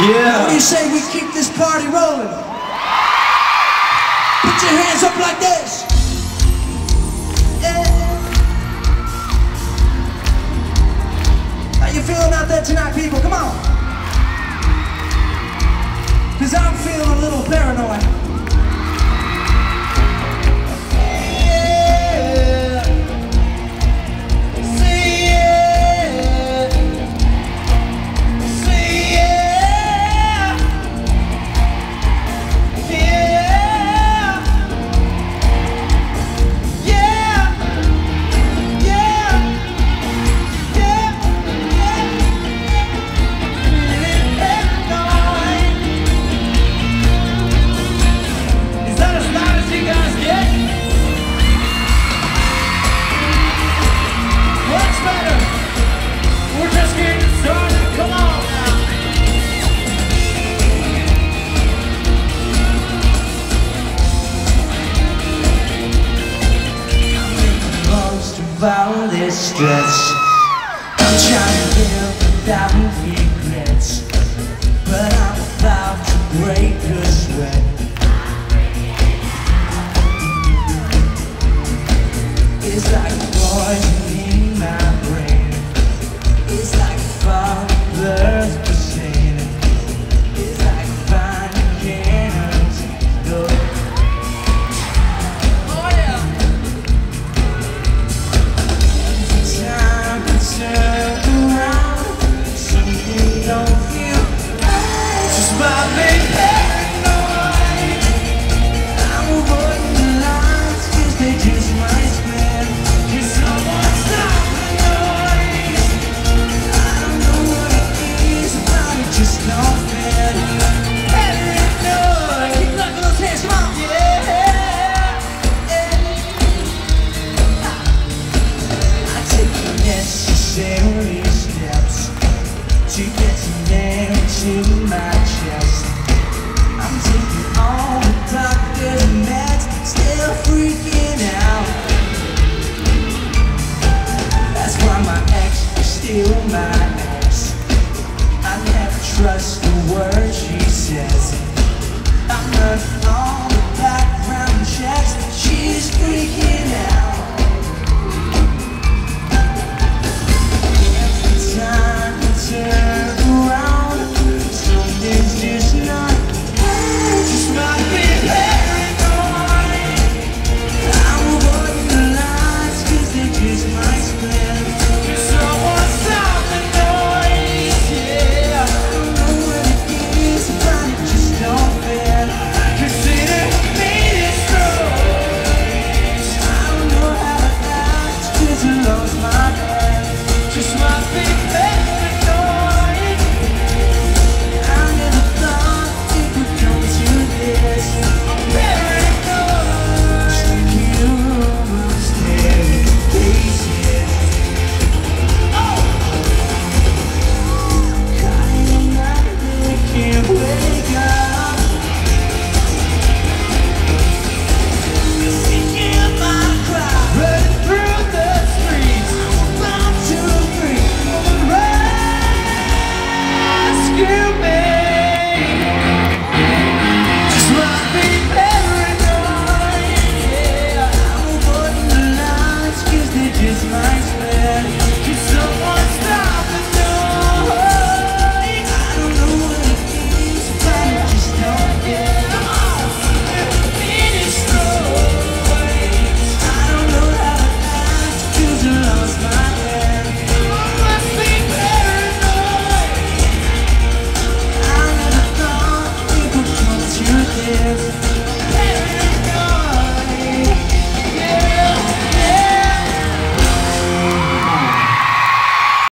Yeah. What do you say we keep this party rolling? Put your hands up like this. Yeah. How you feeling out there tonight, people? Come on. Cause I'm feeling a little paranoid. All this stress, I'm trying to live without regrets, but I'm about to break a sweat. It's like poison in my brain. It's like father's pain. It's like finding cannons. Steps to get some air to my chest. I'm taking all